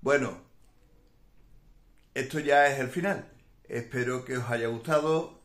Bueno, esto ya es el final. Espero que os haya gustado.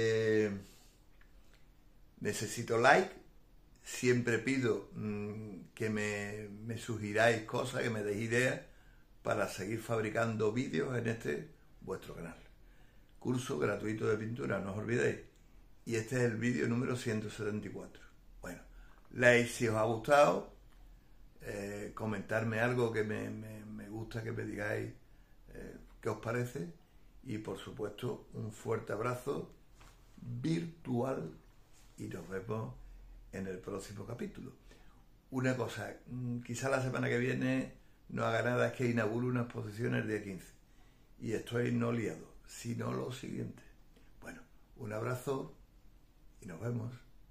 Necesito like. Siempre pido que me sugiráis cosas, que me deis ideas para seguir fabricando vídeos en este vuestro canal. Curso gratuito de pintura, no os olvidéis. Y este es el vídeo número 174. Bueno, like si os ha gustado. Comentarme algo que me gusta, que me digáis qué os parece. Y por supuesto, un fuerte abrazo virtual y nos vemos en el próximo capítulo. Una cosa, quizá la semana que viene no haga nada, es que inauguro una exposición el día 15 y estoy no liado, sino lo siguiente. Bueno, un abrazo y nos vemos.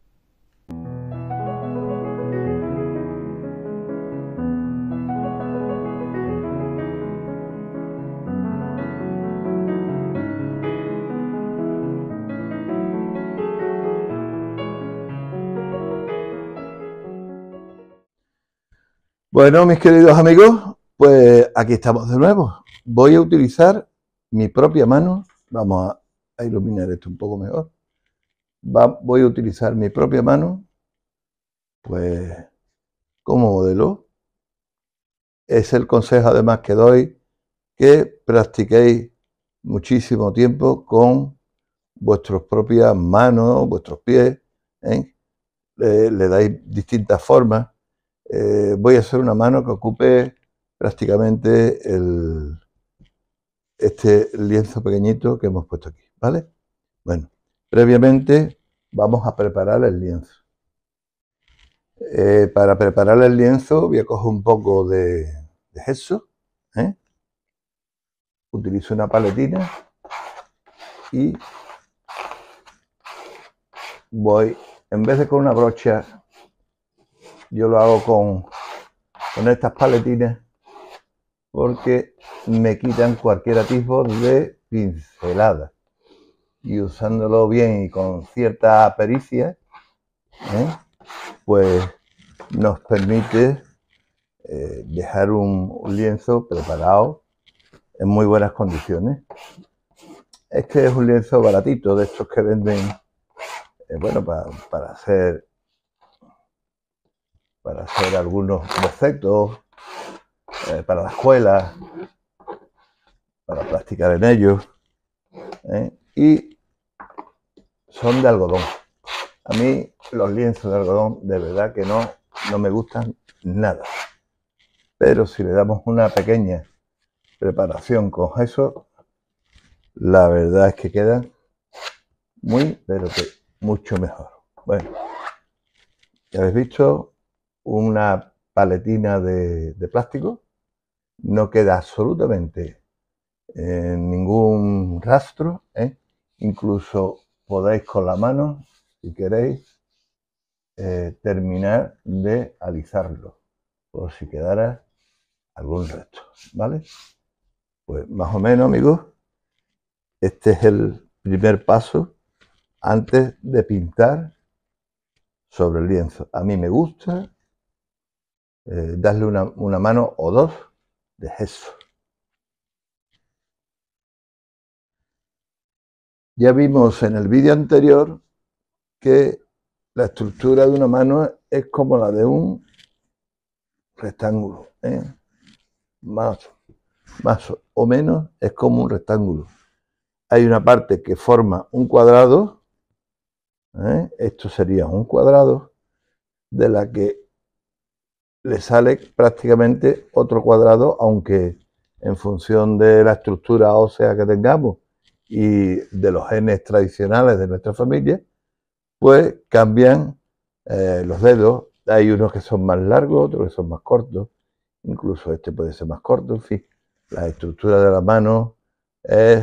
Bueno, mis queridos amigos, pues aquí estamos de nuevo. Voy a utilizar mi propia mano. Vamos a iluminar esto un poco mejor. Voy a utilizar mi propia mano, pues, como modelo. Es el consejo además que doy, que practiquéis muchísimo tiempo con vuestras propias manos, vuestros pies, ¿eh? Le dais distintas formas. Voy a hacer una mano que ocupe prácticamente este lienzo pequeñito que hemos puesto aquí, ¿vale? Bueno, previamente vamos a preparar el lienzo. Para preparar el lienzo voy a coger un poco de gesso, ¿eh? Utilizo una paletina y voy, en vez de con una brocha, yo lo hago con estas paletinas porque me quitan cualquier atisbo de pincelada. Y usándolo bien y con cierta pericia, pues nos permite dejar un lienzo preparado en muy buenas condiciones. Este es un lienzo baratito, de estos que venden, bueno, para hacer algunos bocetos, para la escuela, para practicar en ellos, y son de algodón. A mí los lienzos de algodón de verdad que no me gustan nada, pero si le damos una pequeña preparación con gesso, la verdad es que quedan muy, pero que mucho mejor. Bueno, ya habéis visto, una paletina de plástico, no queda absolutamente ningún rastro, incluso podéis con la mano, si queréis, terminar de alisarlo, por si quedara algún resto, ¿vale? Pues más o menos, amigos, este es el primer paso antes de pintar sobre el lienzo. A mí me gusta darle una mano o dos de gesso. Ya vimos en el vídeo anterior que la estructura de una mano es como la de un rectángulo, más o menos es como un rectángulo. Hay una parte que forma un cuadrado, esto sería un cuadrado, de la que le sale prácticamente otro cuadrado, aunque en función de la estructura ósea que tengamos y de los genes tradicionales de nuestra familia, pues cambian los dedos. Hay unos que son más largos, otros que son más cortos, incluso este puede ser más corto, en fin. La estructura de la mano es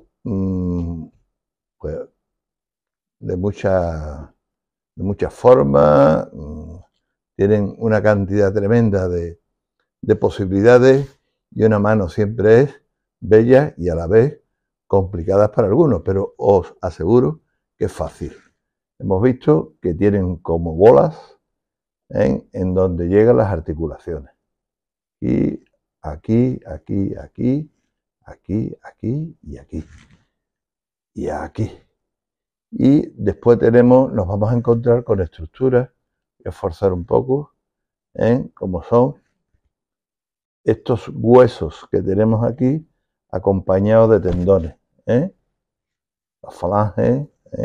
pues, de muchas formas, tienen una cantidad tremenda de posibilidades y una mano siempre es bella y a la vez complicadas para algunos, pero os aseguro que es fácil. Hemos visto que tienen como bolas en donde llegan las articulaciones y aquí, aquí, aquí, aquí, aquí y aquí. Y aquí. Y después nos vamos a encontrar con estructuras, voy a esforzar un poco, como son estos huesos que tenemos aquí, acompañados de tendones, las falanges,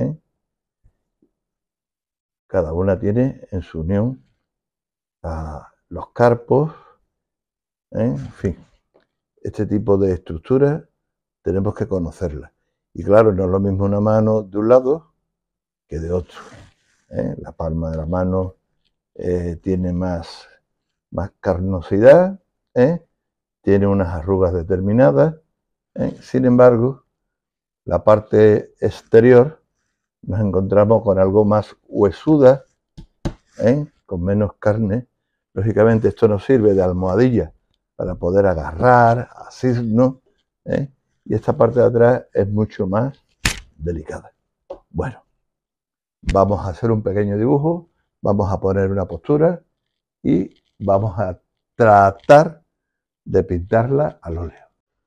cada una tiene en su unión los carpos, en fin, este tipo de estructuras tenemos que conocerlas. Y claro, no es lo mismo una mano de un lado que de otro. La palma de la mano tiene más carnosidad, tiene unas arrugas determinadas. Sin embargo, la parte exterior nos encontramos con algo más huesuda, con menos carne. Lógicamente esto nos sirve de almohadilla para poder agarrar, asirnos, y esta parte de atrás es mucho más delicada. Bueno, vamos a hacer un pequeño dibujo, vamos a poner una postura y vamos a tratar de pintarla al óleo.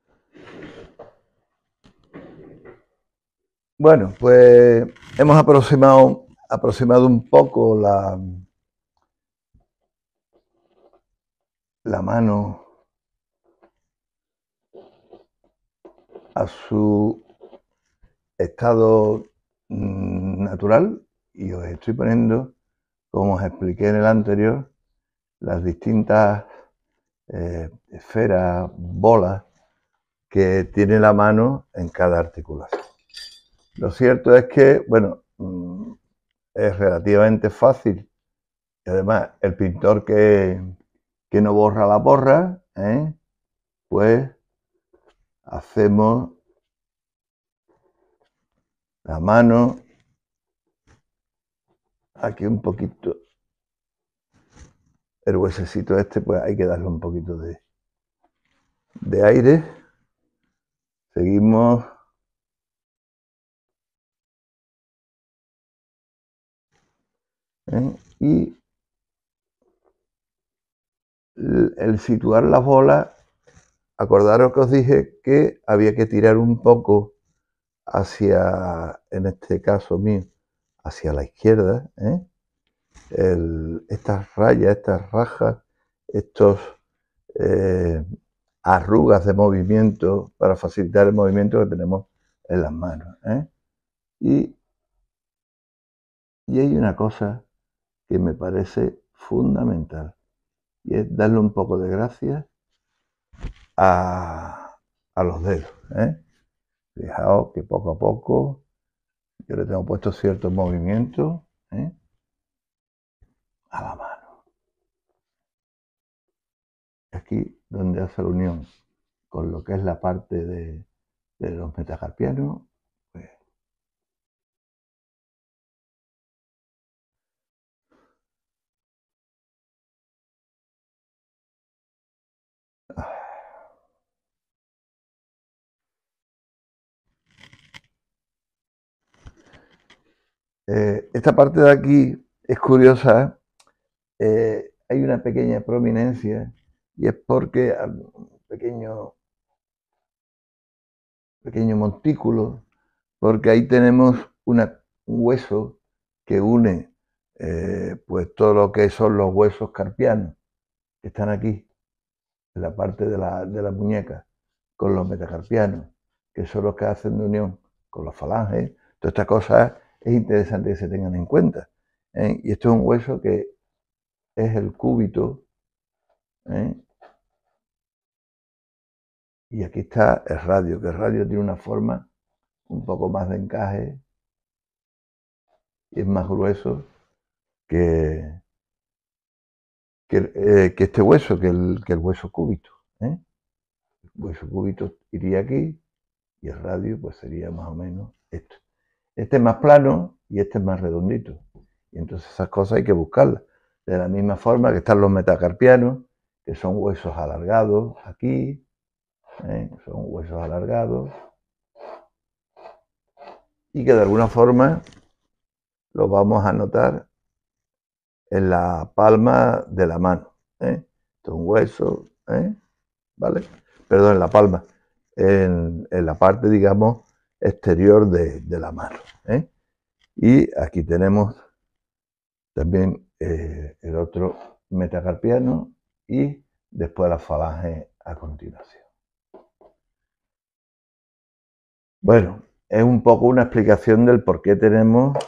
Bueno, pues hemos aproximado un poco la mano a su estado natural y os estoy poniendo, como os expliqué en el anterior, las distintas esferas, bolas que tiene la mano en cada articulación. Lo cierto es que, bueno, es relativamente fácil y además el pintor que no borra la borra, pues hacemos la mano aquí un poquito, el huesecito este, pues hay que darle un poquito de aire. Seguimos y el situar las bolas, acordaros que os dije que había que tirar un poco hacia, en este caso mío, hacia la izquierda, estas rayas, estas rajas, estos arrugas de movimiento para facilitar el movimiento que tenemos en las manos. Y hay una cosa que me parece fundamental y es darle un poco de gracia a los dedos. Fijaos que poco a poco yo le tengo puesto ciertos movimientos a la mano. Aquí donde hace la unión con lo que es la parte de los metacarpianos, pues, esta parte de aquí es curiosa, hay una pequeña prominencia y es porque un pequeño montículo, porque ahí tenemos un hueso que une pues todo lo que son los huesos carpianos que están aquí, en la parte de la muñeca, con los metacarpianos, que son los que hacen de unión con los falanges. Todas estas cosas es interesante que se tengan en cuenta. Y esto es un hueso que es el cúbito, y aquí está el radio, que el radio tiene una forma un poco más de encaje y es más grueso que este hueso, que el hueso cúbito. El hueso cúbito iría aquí y el radio pues sería más o menos esto. Este es más plano y este es más redondito. Y entonces esas cosas hay que buscarlas. De la misma forma que están los metacarpianos, que son huesos alargados aquí, son huesos alargados, y que de alguna forma los vamos a notar en la palma de la mano. Esto es un hueso, ¿vale? Perdón, en la palma, en la parte, digamos, exterior de la mano, ¿eh? Y aquí tenemos también el otro metacarpiano y después la falange a continuación. Bueno, es un poco una explicación del por qué tenemos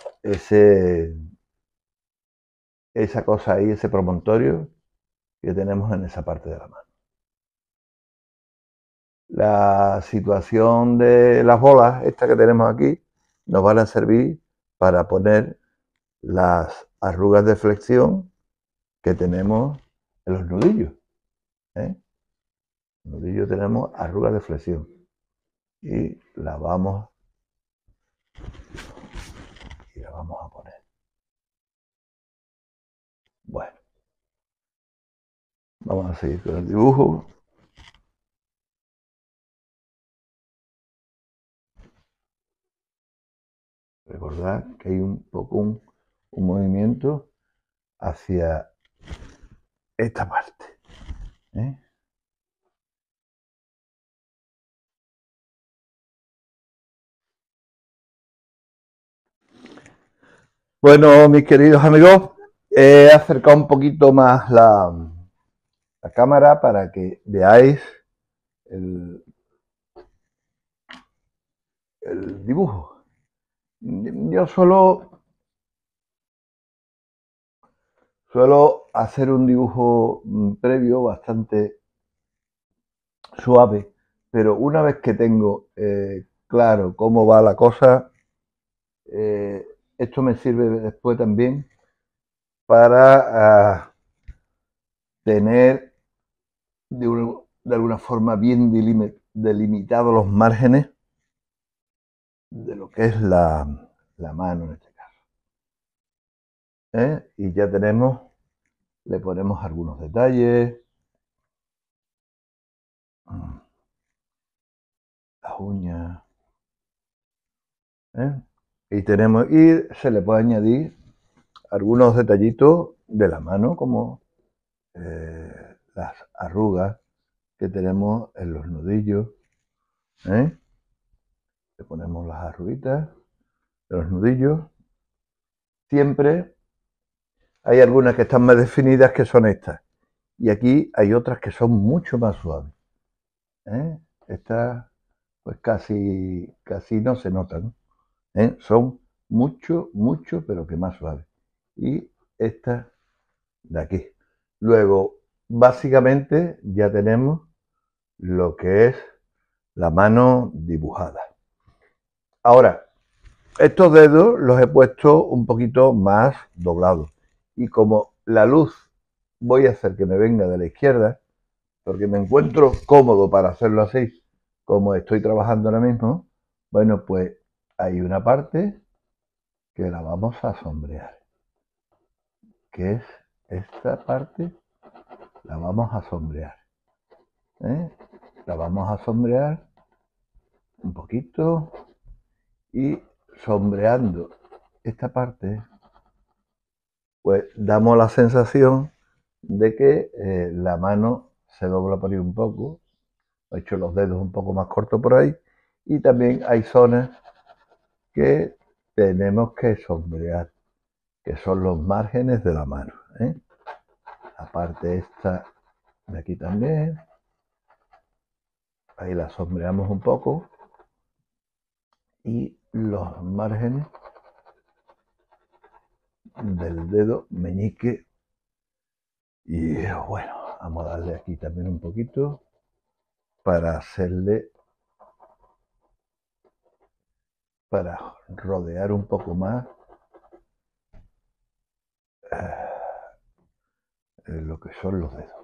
esa cosa ahí, ese promontorio que tenemos en esa parte de la mano. La situación de las bolas, estas que tenemos aquí, nos van a servir para poner las arrugas de flexión que tenemos en los nudillos, ¿eh? En los nudillos tenemos arrugas de flexión y las vamos a poner. Bueno, vamos a seguir con el dibujo. Recordad que hay un poco un movimiento hacia esta parte, ¿eh? Bueno, mis queridos amigos, he acercado un poquito más la cámara para que veáis el dibujo. Yo suelo hacer un dibujo previo bastante suave, pero una vez que tengo claro cómo va la cosa, esto me sirve después también para tener de alguna forma bien delimitados los márgenes de lo que es la mano en este caso, ¿eh? Y ya tenemos, le ponemos algunos detalles, las uñas, ¿eh? Y se le puede añadir algunos detallitos de la mano, como las arrugas que tenemos en los nudillos, ¿eh? Le ponemos las arruguitas de los nudillos. Siempre hay algunas que están más definidas, que son estas, y aquí hay otras que son mucho más suaves, ¿eh? Estas pues casi no se notan, ¿eh? Son mucho, pero que más suaves. Y esta de aquí. Luego, básicamente, ya tenemos lo que es la mano dibujada. Ahora, estos dedos los he puesto un poquito más doblados. Y como la luz voy a hacer que me venga de la izquierda, porque me encuentro cómodo para hacerlo así, como estoy trabajando ahora mismo, bueno, pues hay una parte que la vamos a sombrear, que es esta parte, la vamos a sombrear, ¿eh? La vamos a sombrear un poquito y sombreando esta parte, pues damos la sensación de que la mano se dobla por ahí un poco, he hecho los dedos un poco más cortos por ahí, y también hay zonas que tenemos que sombrear, que son los márgenes de la mano, ¿eh? La parte esta de aquí también, ahí la sombreamos un poco, y los márgenes del dedo meñique. Y bueno, vamos a darle aquí también un poquito para rodear un poco más lo que son los dedos.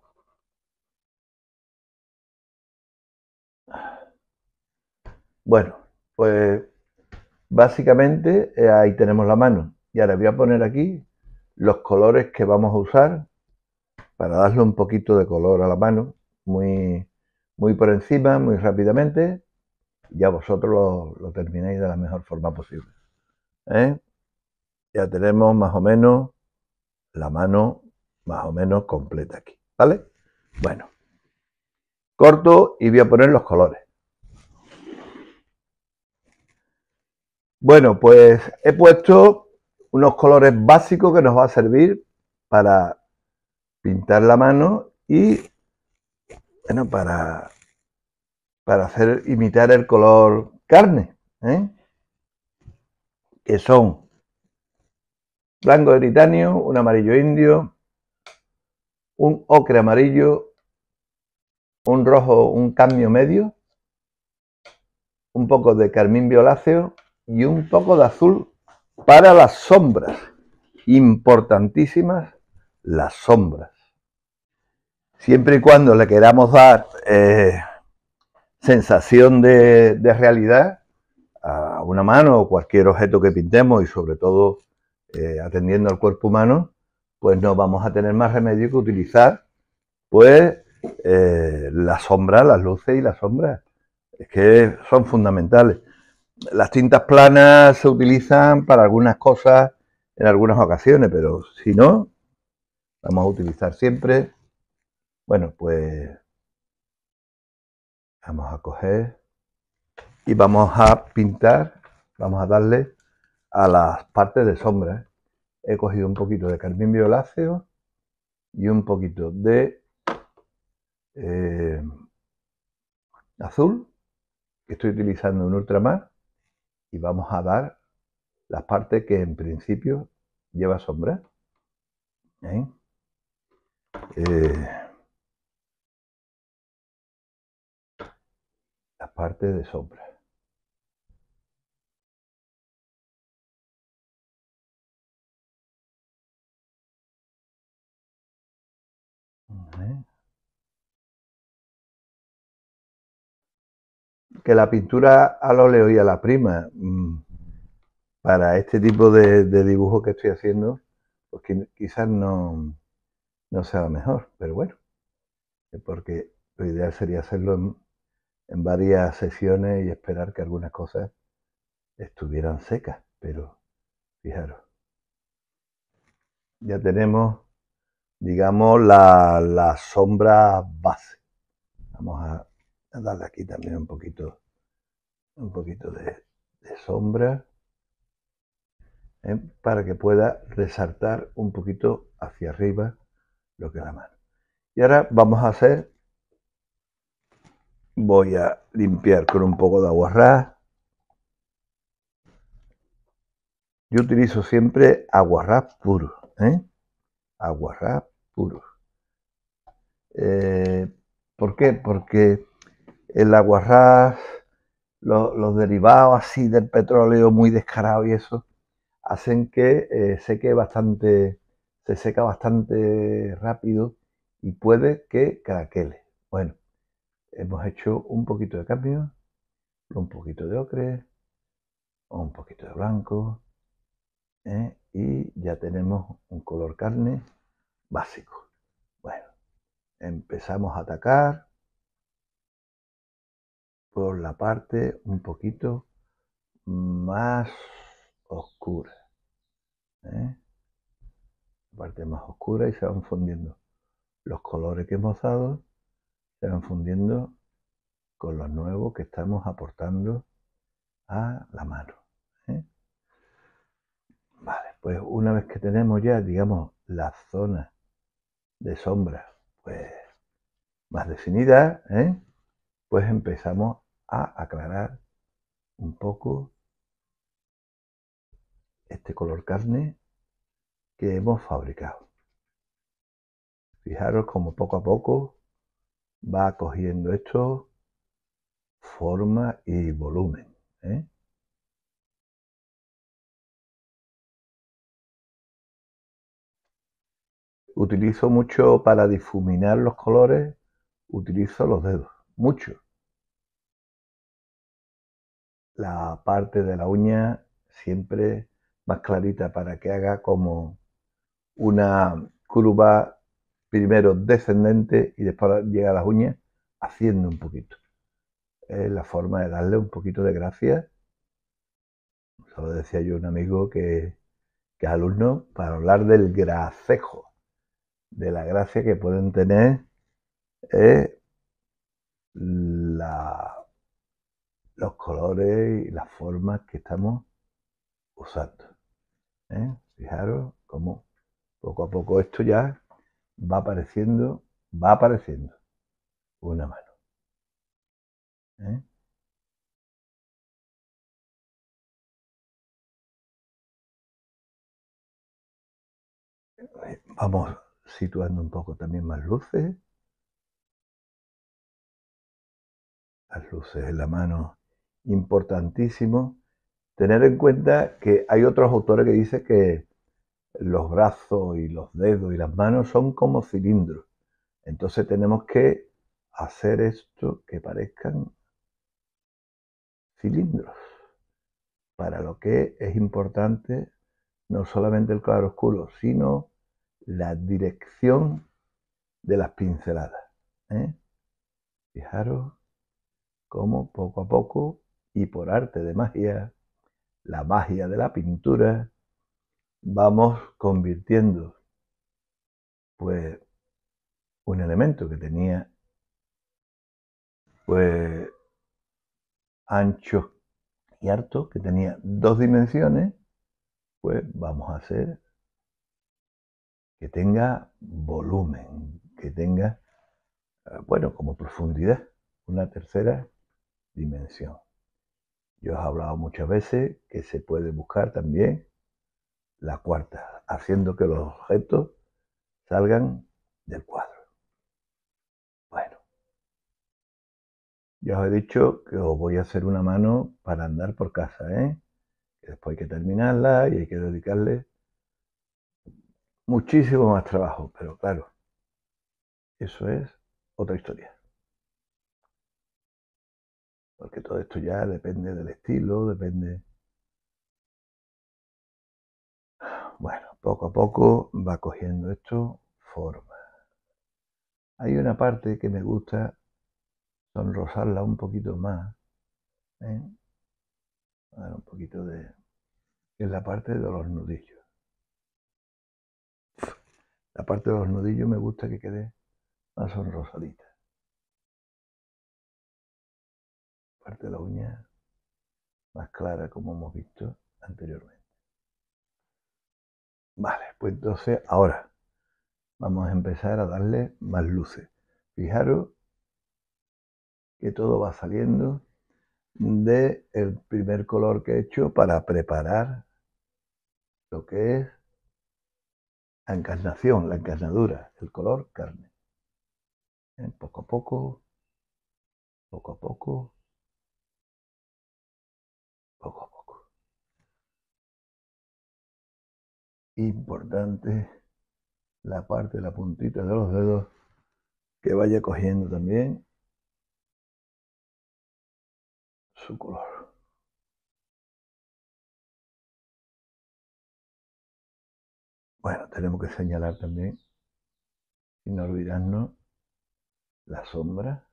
Bueno, pues básicamente ahí tenemos la mano. Y ahora voy a poner aquí los colores que vamos a usar para darle un poquito de color a la mano, muy por encima, muy rápidamente. Ya vosotros lo terminéis de la mejor forma posible, ¿eh? Ya tenemos más o menos la mano más o menos completa aquí, ¿vale? Bueno, corto y voy a poner los colores. Bueno, pues he puesto unos colores básicos que nos va a servir para pintar la mano y, bueno, para hacer imitar el color carne, que son blanco de titanio, un amarillo indio, un ocre amarillo, un rojo, un cadmio medio, un poco de carmín violáceo y un poco de azul para las sombras. Importantísimas las sombras. Siempre y cuando le queramos dar sensación de realidad a una mano o cualquier objeto que pintemos, y sobre todo atendiendo al cuerpo humano, pues no vamos a tener más remedio que utilizar pues la sombra, las luces y las sombras. Es que son fundamentales. Las tintas planas se utilizan para algunas cosas en algunas ocasiones, pero si no, vamos a utilizar siempre, bueno, pues vamos a coger y vamos a pintar, vamos a darle a las partes de sombra. He cogido un poquito de carmín violáceo y un poquito de azul, que estoy utilizando un ultramar, y vamos a dar las partes que en principio lleva sombra. Las partes de sombra. Que la pintura al óleo y a la prima, para este tipo de dibujo que estoy haciendo, pues quizás no sea mejor, pero bueno, porque lo ideal sería hacerlo en varias sesiones y esperar que algunas cosas estuvieran secas, pero fijaros, ya tenemos, digamos, la sombra base. Vamos a darle aquí también un poquito de sombra, para que pueda resaltar un poquito hacia arriba lo que es la mano. Y ahora vamos a hacer, voy a limpiar con un poco de aguarrás. Yo utilizo siempre aguarrás puro, aguarrás puro. ¿Por qué? Porque el aguarrás, los derivados así del petróleo muy descarado y eso, hacen que se seca bastante rápido y puede que craquele. Bueno, hemos hecho un poquito de cadmio, un poquito de ocre, un poquito de blanco, y ya tenemos un color carne básico. Bueno, empezamos a atacar por la parte un poquito más oscura. La parte más oscura, y se van fundiendo los colores que hemos dado, se van fundiendo con los nuevos que estamos aportando a la mano. Vale, pues una vez que tenemos ya, digamos, la zona de sombra pues más definida, pues empezamos a aclarar un poco este color carne que hemos fabricado. Fijaros como poco a poco va cogiendo esto forma y volumen. Utilizo mucho para difuminar los colores, utilizo los dedos, mucho. La parte de la uña siempre más clarita para que haga como una curva primero descendente y después llega a las uñas haciendo un poquito. Es la forma de darle un poquito de gracia. Eso decía yo a un amigo que es alumno, para hablar del gracejo, de la gracia que pueden tener los colores y las formas que estamos usando. Fijaros cómo poco a poco esto ya va apareciendo una mano. ¿eh? Vamos situando un poco también más luces. Las luces en la mano, importantísimo. Tener en cuenta que hay otros autores que dicen que los brazos y los dedos y las manos son como cilindros. Entonces tenemos que hacer esto que parezcan cilindros. Para lo que es importante no solamente el claroscuro, sino la dirección de las pinceladas. Fijaros cómo poco a poco y por arte de magia, la magia de la pintura, vamos convirtiendo pues un elemento que tenía pues ancho y alto, que tenía dos dimensiones, pues vamos a hacer que tenga volumen, que tenga, bueno, como profundidad, una tercera dimensión. Yo os he hablado muchas veces que se puede buscar también la cuarta, haciendo que los objetos salgan del cuadro. Bueno, ya os he dicho que os voy a hacer una mano para andar por casa, que después hay que terminarla y hay que dedicarle muchísimo más trabajo, pero claro, eso es otra historia. Porque todo esto ya depende del estilo, depende. Bueno, poco a poco va cogiendo esto forma. Hay una parte que me gusta sonrosarla un poquito más, un poquito de, que es la parte de los nudillos. La parte de los nudillos me gusta que quede más sonrosadita. La parte de la uña más clara, como hemos visto anteriormente. Vale, pues entonces ahora vamos a empezar a darle más luces. Fijaros que todo va saliendo del primer color que he hecho para preparar lo que es la encarnación, la encarnadura, el color carne. Poco a poco, poco a poco, poco a poco. Importante la parte de la puntita de los dedos que vaya cogiendo también su color. Bueno, tenemos que señalar también, sin olvidarnos, la sombra,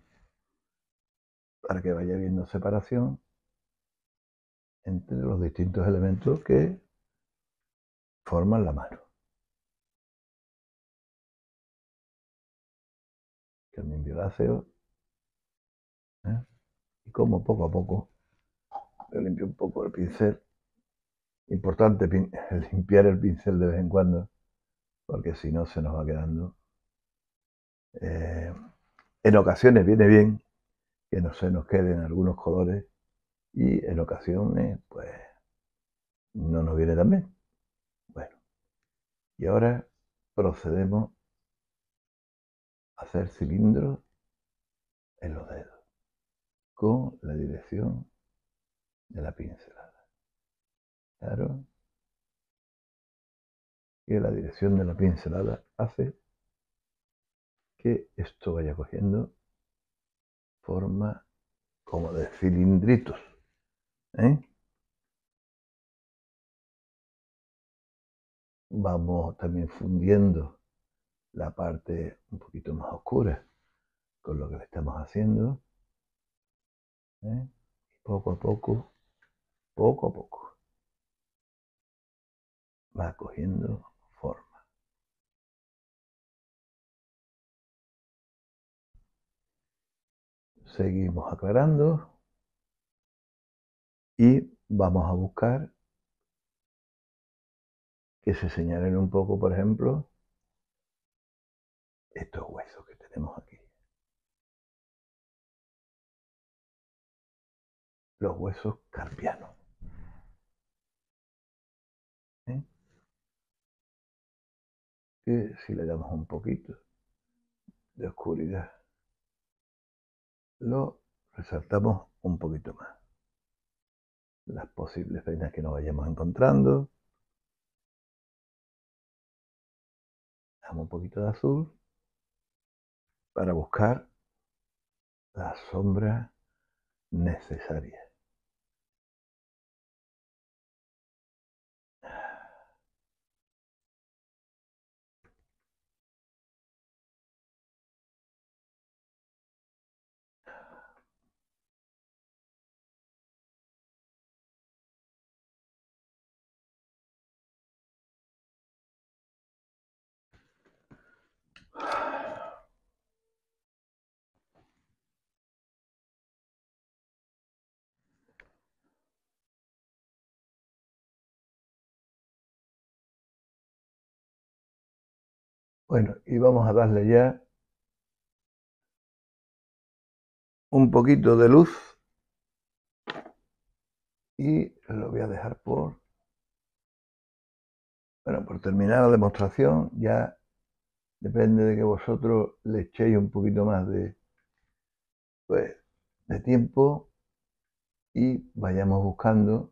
para que vaya habiendo separación entre los distintos elementos que forman la mano. Carmín violáceo. Y como poco a poco me limpio un poco el pincel. Importante limpiar el pincel de vez en cuando, porque si no se nos va quedando. En ocasiones viene bien que no se nos queden algunos colores y en ocasiones pues no nos viene tan bien. Bueno, y ahora procedemos a hacer cilindros en los dedos con la dirección de la pincelada. Claro que la dirección de la pincelada hace que esto vaya cogiendo forma como de cilindritos. Vamos también fundiendo la parte un poquito más oscura con lo que le estamos haciendo. Poco a poco, poco a poco, va cogiendo forma. Seguimos aclarando y vamos a buscar que se señalen un poco, por ejemplo, estos huesos que tenemos aquí. Los huesos carpianos. ¿Eh? Que si le damos un poquito de oscuridad, lo resaltamos un poquito más. Las posibles venas que nos vayamos encontrando. Damos un poquito de azul para buscar la sombra necesaria. Bueno, y vamos a darle ya un poquito de luz y lo voy a dejar por terminar la demostración. Ya depende de que vosotros le echéis un poquito más de tiempo y vayamos buscando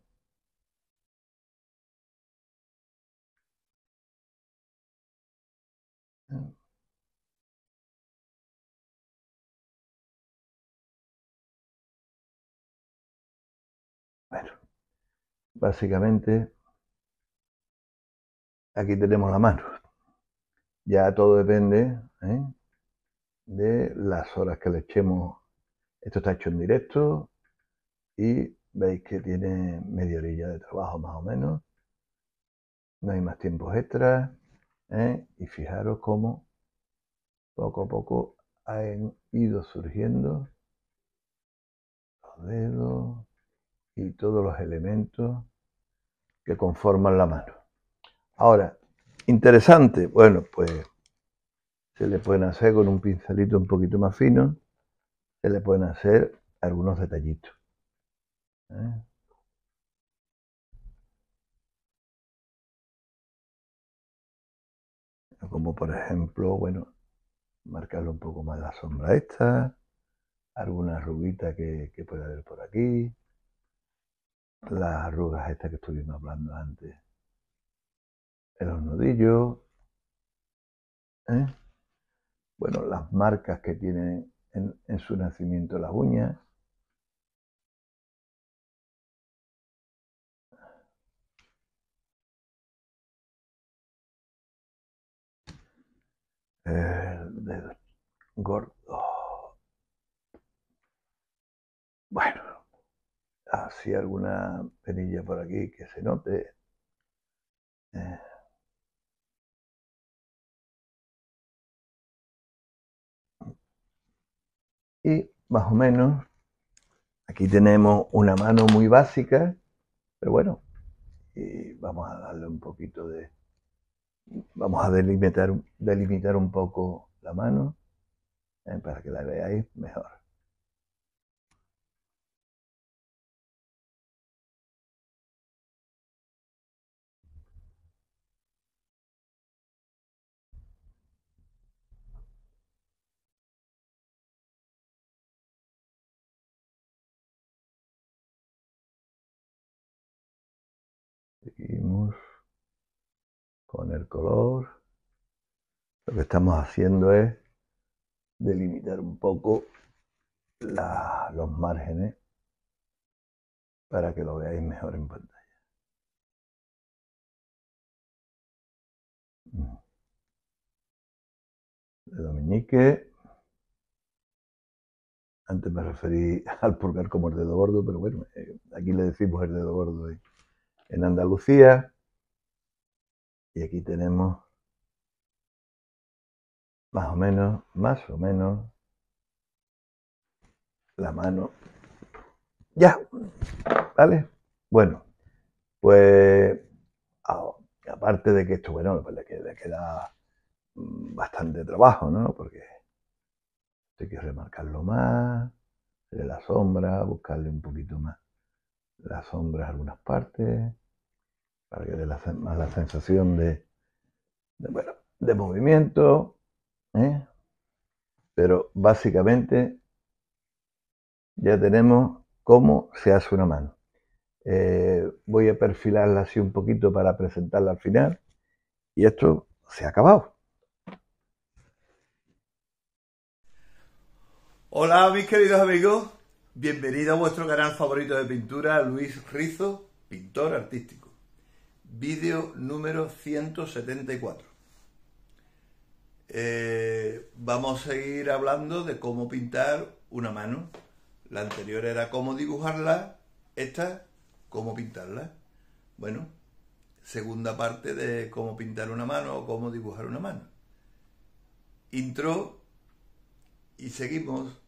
bueno, básicamente aquí tenemos la mano. Ya todo depende de las horas que le echemos. Esto está hecho en directo y veis que tiene media horilla de trabajo más o menos. No hay más tiempos extras. Y fijaros cómo poco a poco han ido surgiendo los dedos y todos los elementos que conforman la mano. Ahora, interesante, bueno, pues se le pueden hacer con un pincelito un poquito más fino, se le pueden hacer algunos detallitos. Como por ejemplo, bueno, marcarle un poco más la sombra esta, alguna arruguita que puede haber por aquí, las arrugas estas que estuvimos hablando antes en los nudillos, bueno, las marcas que tienen en su nacimiento las uñas. El dedo gordo. Bueno, así alguna penilla por aquí que se note. Y más o menos, aquí tenemos una mano muy básica, pero bueno, y vamos a darle un poquito de... Vamos a delimitar un poco la mano para que la veáis mejor. Seguimos con el color. Lo que estamos haciendo es delimitar un poco los márgenes para que lo veáis mejor en pantalla. Dedo meñique. Antes me referí al pulgar como el dedo gordo, pero bueno, aquí le decimos el dedo gordo en Andalucía. Y aquí tenemos más o menos la mano. Ya, ¿vale? Bueno, pues aparte de que esto, bueno, pues le queda bastante trabajo, ¿no? Porque hay que remarcarlo más, de la sombra, buscarle un poquito más las sombras a algunas partes, para que dé más la sensación bueno, de movimiento, ¿eh? Pero básicamente ya tenemos cómo se hace una mano. Voy a perfilarla así un poquito para presentarla al final y esto se ha acabado. Hola mis queridos amigos, bienvenido a vuestro canal favorito de pintura, Luis Rizo, pintor artístico. Vídeo número 174. Vamos a seguir hablando de cómo pintar una mano. La anterior era cómo dibujarla, esta cómo pintarla. Bueno, segunda parte de cómo pintar una mano o cómo dibujar una mano. Intro y seguimos.